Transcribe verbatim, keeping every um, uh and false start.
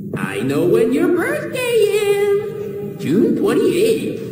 I know when your birthday is. June twenty-eighth.